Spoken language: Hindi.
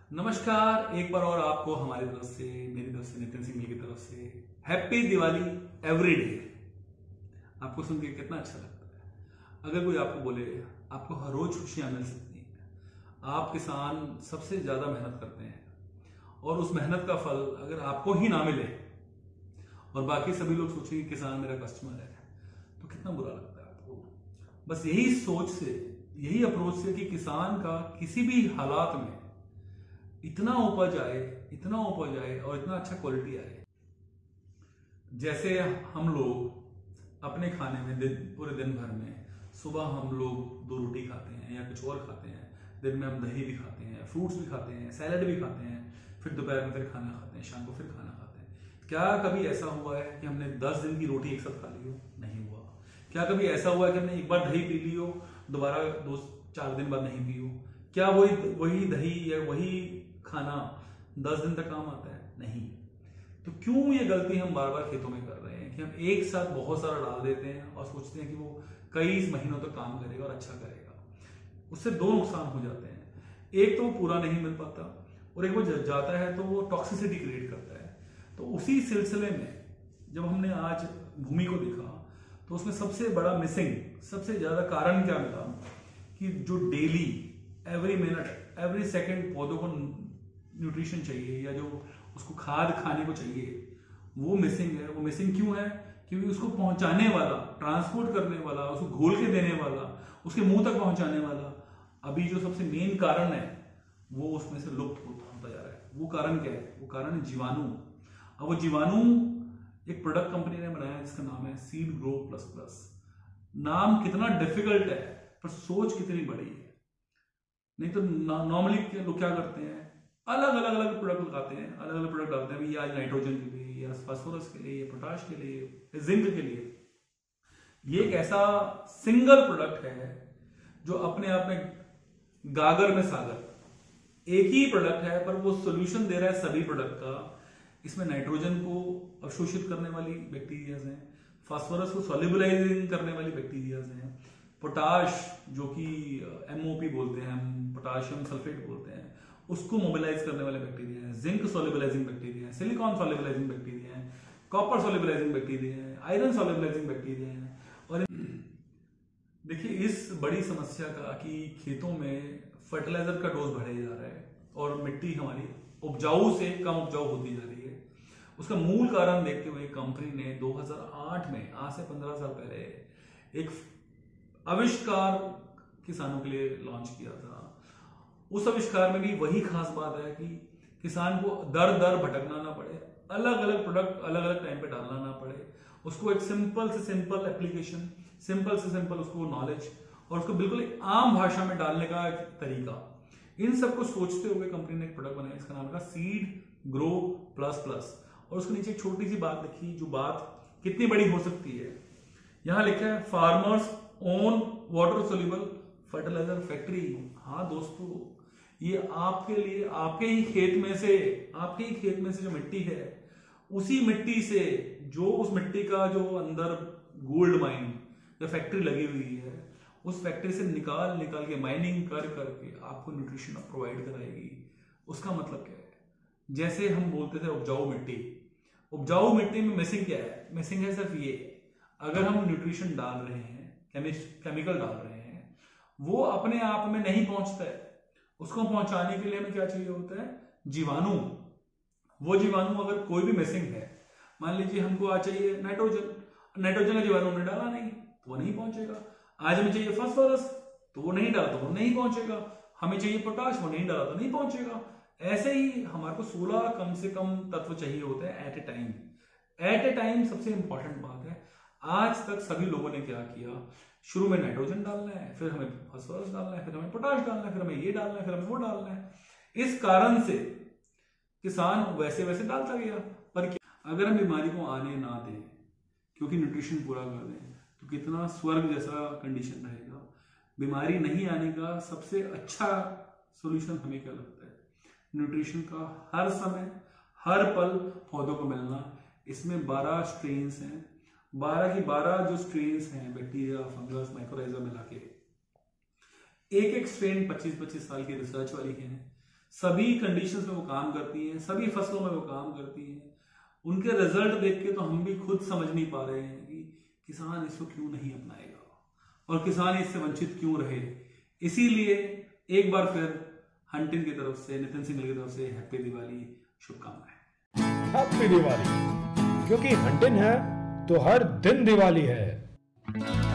नमस्कार, एक बार और आपको हमारी तरफ से, मेरी तरफ से, नितिन सिंह की तरफ से हैप्पी दिवाली एवरी डे। आपको सुन के कितना अच्छा लगता है। अगर कोई आपको बोले आपको हर रोज खुशियां मिल सकती हैं, आप किसान सबसे ज्यादा मेहनत करते हैं और उस मेहनत का फल अगर आपको ही ना मिले और बाकी सभी लोग सोचेंगे किसान मेरा कस्टमर है, तो कितना बुरा लगता है आपको। बस यही सोच से, यही अप्रोच से कि किसान का किसी भी हालात में इतना उपज आए और इतना अच्छा क्वालिटी आए। जैसे हम लोग अपने खाने में पूरे दिन भर में सुबह हम लोग 2 रोटी खाते हैं या कुछ और खाते हैं, दिन में हम दही भी खाते हैं, फ्रूट्स भी खाते हैं, सैलड भी खाते हैं, फिर दोपहर में फिर खाना खाते हैं, शाम को फिर खाना खाते हैं। क्या कभी ऐसा हुआ है कि हमने 10 दिन की रोटी एक साथ खा ली हो? नहीं हुआ। क्या कभी ऐसा हुआ है कि हमने एक बार दही पी ली हो, दोबारा 2-4 दिन बाद नहीं पी हो? क्या वही दही या वही खाना 10 दिन तक काम आता है? नहीं। तो क्यों ये गलती हम बार बार खेतों में कर रहे हैं कि हम एक साथ बहुत सारा डाल देते हैं और सोचते हैं कि वो कई महीनों तक काम करेगा और अच्छा करेगा। उससे 2 नुकसान हो जाते हैं। एक तो वो पूरा नहीं मिल पाता और एक वो जाता है तो वो टॉक्सिसिटी क्रिएट करता है। तो उसी सिलसिले में जब हमने आज भूमि को देखा तो उसमें सबसे बड़ा मिसिंग, सबसे ज्यादा कारण क्या मिला कि जो daily every minute every second पौधों को न्यूट्रिशन चाहिए या जो उसको खाद खाने को चाहिए, वो मिसिंग है। वो मिसिंग क्यों है? क्योंकि उसको पहुंचाने वाला, ट्रांसपोर्ट करने वाला, उसको घोल के देने वाला, उसके मुंह तक पहुंचाने वाला अभी जो सबसे मेन कारण है वो उसमें से लुप्त होता जा रहा है। वो कारण क्या है? वो कारण है जीवाणु। अब वो जीवाणु एक प्रोडक्ट कंपनी ने बनाया है जिसका नाम है सीड ग्रो प्लस प्लस। नाम कितना डिफिकल्ट है पर सोच कितनी बड़ी है। नहीं तो नॉर्मली लोग क्या करते हैं, अलग अलग प्रोडक्ट लगाते हैं, अलग अलग प्रोडक्ट डालते हैं। या नाइट्रोजन के लिए, या फास्फोरस के लिए, या पोटाश के लिए, या जिंक के लिए। ये एक ऐसा सिंगल प्रोडक्ट है जो अपने आप में गागर में सागर, एक ही प्रोडक्ट है पर वो सोल्यूशन दे रहा है सभी प्रोडक्ट का। इसमें नाइट्रोजन को अवशोषित करने वाली बैक्टीरियाज हैं, फास्फोरस को सॉल्युबलाइजिंग करने वाली बैक्टीरियाज हैं, पोटाश जो कि MOP बोलते हैं हम, पोटाशियम सल्फेट बोलते हैं, उसको मोबिलाइज करने वाले बैक्टीरिया हैं, जिंक सॉल्युबलाइजिंग बैक्टीरिया हैं, सिलिकॉन सॉल्युबलाइजिंग बैक्टीरिया हैं, कॉपर सॉल्युबलाइजिंग बैक्टीरिया हैं, आयरन सॉल्युबलाइजिंग बैक्टीरिया हैं। और देखिए इस बड़ी समस्या का कि खेतों में फर्टिलाइजर का डोज बढ़े जा रहा है और मिट्टी हमारी उपजाऊ से कम उपजाऊ होती जा रही है, उसका मूल कारण देखते हुए कंपनी ने 2008 में, आज से 15 साल पहले, एक आविष्कार किसानों के लिए लॉन्च किया था। उस आविष्कार में भी वही खास बात है कि किसान को दर दर भटकना ना पड़े, अलग अलग प्रोडक्ट अलग अलग टाइम पे डालना ना पड़े, उसको एक सिंपल से सिंपल एप्लीकेशन, सिंपल से सिंपल उसको नॉलेज और उसको बिल्कुल एक आम भाषा में डालने का एक तरीका, इन सबको सोचते हुए कंपनी ने एक प्रोडक्ट बनाया, इसका नाम था सीड ग्रो प्लस प्लस। और उसके नीचे एक छोटी सी बात लिखी, जो बात कितनी बड़ी हो सकती है। यहां लिखा है farmers own water soluble fertiliser factory. हाँ दोस्तों, ये आपके लिए, आपके ही खेत में से जो मिट्टी है, उसी मिट्टी से, जो उस मिट्टी का जो अंदर गोल्ड माइन या फैक्ट्री लगी हुई है, उस फैक्ट्री से निकाल के माइनिंग करके आपको न्यूट्रिशन प्रोवाइड कराएगी। उसका मतलब क्या है? जैसे हम बोलते थे उपजाऊ मिट्टी में मिसिंग क्या है? मिसिंग है सिर्फ ये, अगर हम न्यूट्रिशन डाल रहे हैं, केमिकल डाल रहे हैं, वो अपने आप में नहीं पहुंचता है। उसको पहुंचाने के लिए हमें क्या चाहिए होता है? जीवाणु। वो जीवाणु अगर कोई भी मिसिंग है, मान लीजिए हमको आज चाहिए नाइट्रोजन का जीवाणु हमने डाला नहीं तो वो नहीं पहुंचेगा। आज हमें चाहिए फास्फोरस, तो वो नहीं डाला तो वो नहीं पहुंचेगा। हमें चाहिए पोटाश, वो नहीं डाला तो नहीं पहुंचेगा। ऐसे ही हमारे को 16 कम से कम तत्व चाहिए होते हैं एट ए टाइम। सबसे इंपॉर्टेंट बात है, आज तक सभी लोगों ने क्या किया, शुरू में नाइट्रोजन डालना है, फिर हमें फास्फोरस डालना है, फिर हमें पोटाश डालना है, फिर हमें ये डालना है, फिर हमें वो डालना है। इस कारण से किसान वैसे डालता गया। पर अगर हम बीमारी को आने ना दें, क्योंकि न्यूट्रिशन पूरा कर दें, तो कितना स्वर्ग जैसा कंडीशन रहेगा। बीमारी नहीं आने का सबसे अच्छा सॉल्यूशन हमें क्या लगता है? न्यूट्रिशन का हर समय हर पल पौधों को मिलना। इसमें 12 स्ट्रेन्स हैं, 12 की 12 जो स्ट्रेन्स हैं, बैक्टीरिया, फंगस, माइक्रोराइजा मिला के, एक स्ट्रेन 25-25 साल की रिसर्च वाली है, सभी कंडीशंस में वो काम करती हैं, सभी फसलों में वो काम करती हैं। उनके रिजल्ट देख के तो हम भी खुद समझ नहीं पा रहे हैं कि किसान इसको क्यों नहीं अपनाएगा और किसान इससे वंचित क्यों रहे। इसीलिए एक बार फिर हंटिन की तरफ से, नितिन सिंह की तरफ से हैप्पी दिवाली, शुभकामनाएं। हैप्पी दिवाली, क्योंकि हंटिन है तो हर दिन दिवाली है।